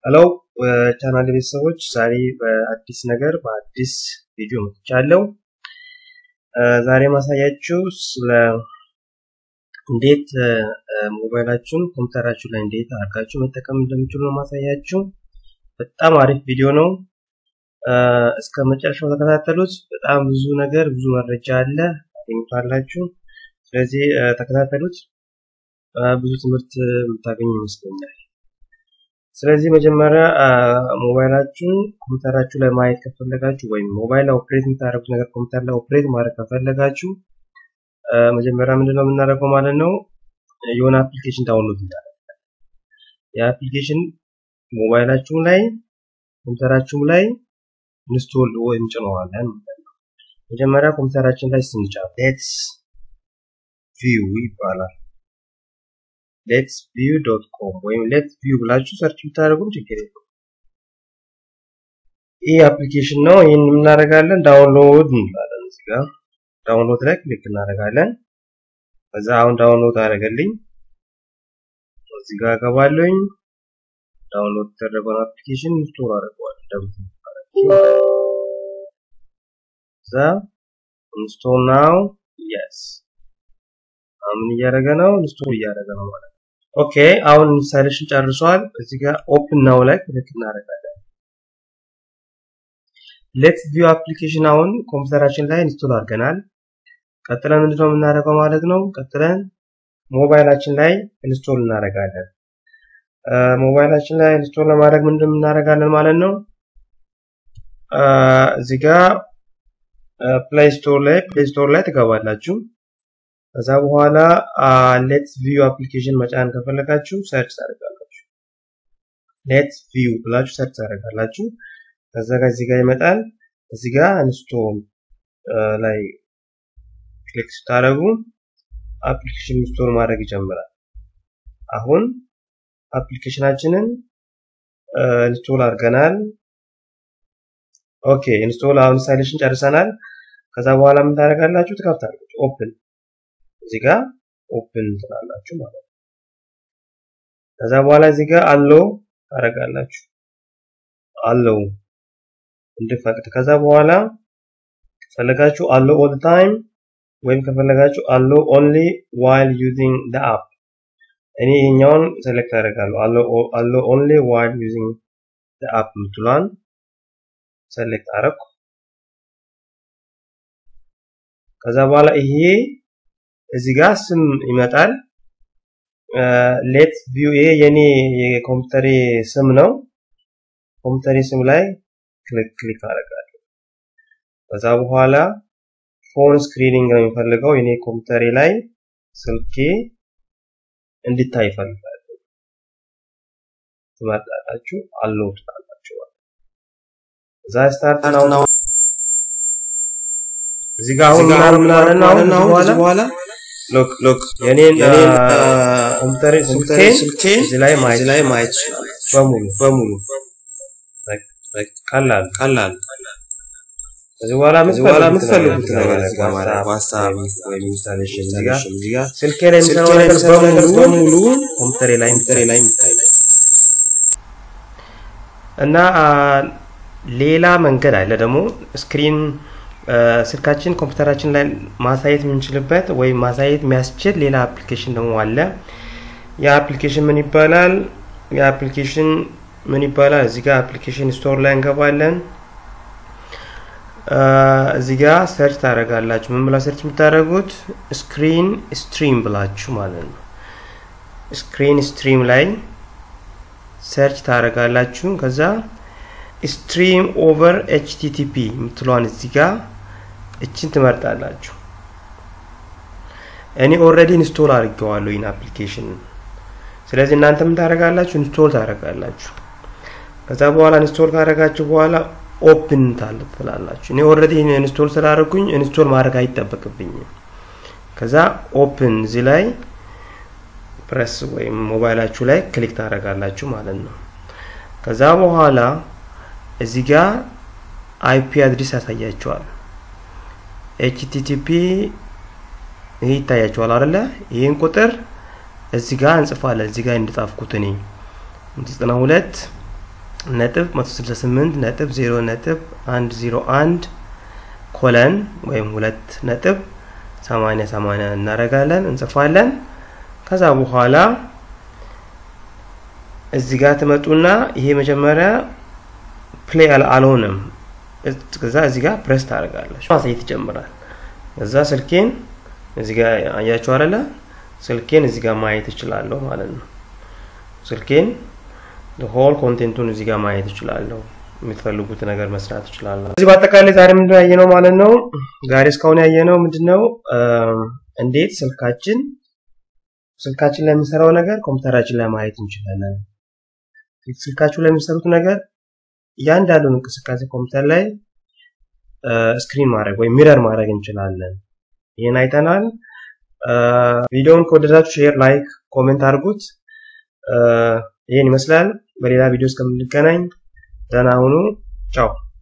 ሄሎ ቻናል ቤተሰቦች ዛሬ በአዲስ ነገር በአዲስ ቪዲዮ መጥቻለሁ። ዛሬ ማሳያችሁ ስለ እንዴት ሞባይላችሁን ኮምፒውተራችሁ ላይ እንዴት አድርጋችሁ መጠቀም እንደምትችሉ ነው ማሳያችሁ። በጣም አሪፍ ቪዲዮ ነው። እስከ መጨረሻው ተከታተሉት። በጣም ብዙ ነገር ብዙ መረጃ አለ ታገኙታላችሁ። ስለዚህ ተከታተሉት። ብዙ ትምህርት የምታገኙ ይመስለኛል። ስለዚህ መጀመሪያ ሞባይላችሁን ኮምፒውተራችሁ ላይ ማየት ከፈለጋችሁ ወይም ሞባይል ኦፕሬት የምታደርጉት ነገር ኮምፒውተር ላይ ኦፕሬት ማድረግ ከፈለጋችሁ መጀመሪያ ምንድነው የምናደርገው ማለት ነው የሆነ አፕሊኬሽን ዳውንሎድ እናደርጋለን። የአፕሊኬሽን ሞባይላችሁ ላይ ኮምፒውተራችሁ ላይ ኢንስቶል ወይም ጭነዋለን ማለት ነው። መጀመሪያ ኮምፒውተራችን ላይ ስንጫን ሌትስ ቪው ይባላል። letsview.com ወይም letsview ብላችሁ ሰርች ብታደርጉ ችግር የለውም። ይሄ አፕሊኬሽን ነው። ይሄን እናደርጋለን ዳውንሎድ እንላለን። እዚህ ጋር ዳውንሎድ ላይ ክሊክ እናደርጋለን። ከዛ አሁን ዳውንሎድ አደረገልኝ። እዚህ ጋር ገባለኝ። ዳውንሎድ ተደረገው አፕሊኬሽን ኢንስቶል አደርገዋለሁ። ከዛ ኢንስቶል ናው yes አሁን እያደረገ ነው ኢንስቶል እያደረገ ነው ማለት ነው። ኦኬ አሁን ኢንስታሌሽን ጨርሷል። እዚህ ጋር ኦፕን ናው ላይ ክሊክ እናደርጋለን። ሌትስ ቪው አፕሊኬሽን አሁን ኮምፒውተራችን ላይ ኢንስቶል አድርገናል። ቀጥለን ምንድነው የምናደርገው ማለት ነው ቀጥለን ሞባይላችን ላይ ኢንስቶል እናደርጋለን። ሞባይላችን ላይ ኢንስቶል ለማድረግ ምንድነው እናደርጋለን ማለት ነው እዚህ ጋር ፕሌይ ስቶር ላይ ትገባላችሁ። ከዛ በኋላ ሌትስ ቪው አፕሊኬሽን መጫን ከፈለጋችሁ ሰርች ታደርጋላችሁ። ሌትስ ቪው ብላችሁ ሰርች ታደርጋላችሁ። ከዛ ጋር እዚህ ጋር ይመጣል። እዚህ ጋር ኢንስቶል ላይ ክሊክ ስታደርጉ አፕሊኬሽን ኢንስቶል ማድረግ ይጀምራል። አሁን አፕሊኬሽናችንን ኢንስቶል አድርገናል። ኦኬ ኢንስቶል አሁን ኢንስታሌሽን ጨርሰናል። ከዛ በኋላ ምን ታደርጋላችሁ ትከፍታላችሁ ኦፕን እዚህ ጋር ኦፕን ትላላችሁ ማለት ነው። ከዛ በኋላ እዚህ ጋር አለው ታረጋላችሁ አለው እንድፈቅድ። ከዛ በኋላ ከፈለጋችሁ አለው all the time ወይም ከፈለጋችሁ አለው only while using the app እኔ ይሄኛውን ሴሌክት አደርጋለሁ። አለው only while using the app ምትሏን ሴሌክት አደረኩ። ከዛ በኋላ ይሄ እዚህ ጋር ስም ይመጣል። ሌትስ ቪው ይሄ የኔ የኮምፒውተሬ ስም ነው። ኮምፒውተሬ ስም ላይ ክሊክ አደርጋለሁ። ከዛ በኋላ ፎን ስክሪኒንግ ነው የሚፈልገው የኔ ኮምፒውተሬ ላይ ስልኬ እንዲታይ ፈልጋለሁ። ትመጣላችሁ አለው ትላላችሁ። እዛ ስታርት ነው እዚህ ጋር አሁን ምናምን ነው በኋላ ሎክ የኔን ኮምፒውተር ስልኬ እዚህ ላይ ማየት በሙሉ ቀላል እዚህ በኋላ የምትፈልጉት ነገር ዋትስአፕ ወይም ኢንስታሌሽን እዚህ ጋር ስልኬ ላይ የሚሰራው ነገር በሙሉ ኮምፒውተሬ ላይ ይታያል። እና ሌላ መንገድ አለ ደግሞ ስክሪን ስልካችን ኮምፒውተራችን ላይ ማሳየት የምንችልበት ወይ ማሳየት የሚያስችል ሌላ አፕሊኬሽን ደግሞ አለ። ያ አፕሊኬሽን ምን ይባላል እዚህ ጋር አፕሊኬሽን ስቶር ላይ እንገባለን። እዚህ ጋር ሰርች ታደርጋላችሁ። ምን ብላ ሰርች የምታደርጉት ስክሪን ስትሪም ብላችሁ ማለት ነው። ስክሪን ስትሪም ላይ ሰርች ታደርጋላችሁ። ከዛ ስትሪም ኦቨር http ምትሏን እዚህ ጋር እቺን ትመርጣላችሁ። እኔ ኦሬዲ ኢንስቶል አድርጌዋለሁ ይሄን አፕሊኬሽን። ስለዚህ እናንተ ምን ታደርጋላችሁ ኢንስቶል ታደርጋላችሁ። ከዛ በኋላ ኢንስቶል ካደረጋችሁ በኋላ ኦፕን ትላላችሁ። እኔ ኦሬዲ ኢንስቶል ስላደረኩኝ ኢንስቶል ማድረግ አይጠበቅብኝም። ከዛ ኦፕን እዚህ ላይ ፕሬስ ወይም ሞባይላችሁ ላይ ክሊክ ታደርጋላችሁ ማለት ነው። ከዛ በኋላ እዚህ ጋር IP አድሬስ ያሳያችኋል። http ይሄ ይታያችኋል አይደለ? ይሄን ቁጥር እዚህ ጋር እንጽፋለን። እዚህ ጋር እንደጻፍኩት እኔ 92 ነጥብ 168.0.101 ኮለን ወይም 2 ነጥብ 80 እናረጋለን እንጽፋለን ከዛ በኋላ እዚህ ጋር ተመጡና ይሄ መጀመሪያ ፕሌይ አልሆነም ከዛ እዚህ ጋር ፕሬስ ታደርጋለሽ ማሳየት ይጀምራል ከዛ ስልኬን እዚህ ጋር አያችሁ አይደለ ስልኬን እዚህ ጋር ማየት ይችላልው ማለት ነው ስልኬን the whole contentቱን እዚህ ጋር ማየት ይችላልው የምትፈልጉት ነገር መስራት ይችላል እዚህ በአጠቃላይ ዛሬ ምንድነው ያየነው ማለት ነው ዛሬ እስካሁን ያየነው ምንድነው እንዴት ስልካችን ላይ የሚሰራው ነገር ኮምፒውተራችን ላይ ማየት እንችላለን ስልካችሁ ላይ የሚሰሩት ነገር ያንዳንዱን እንቅስቃሴ ኮምፒውተር ላይ ስክሪን ማድረግ ወይ ሚረር ማድረግ እንችላለን ይሄን አይተናል ቪዲዮውን ከወደዳችሁ ሼር ላይክ ኮሜንት አድርጉት ይሄን ይመስላል በሌላ ቪዲዮ እስከምንገናኝ ደህና ሁኑ ቻው